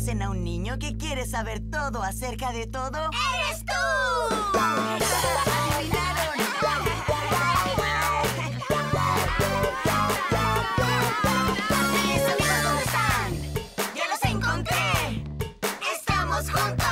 ¿Conocen a un niño que quiere saber todo acerca de todo? ¡Eres tú! ¡Adivinaron! ¿Mis amigos dónde están? ¡Ya los encontré! ¡Estamos juntos!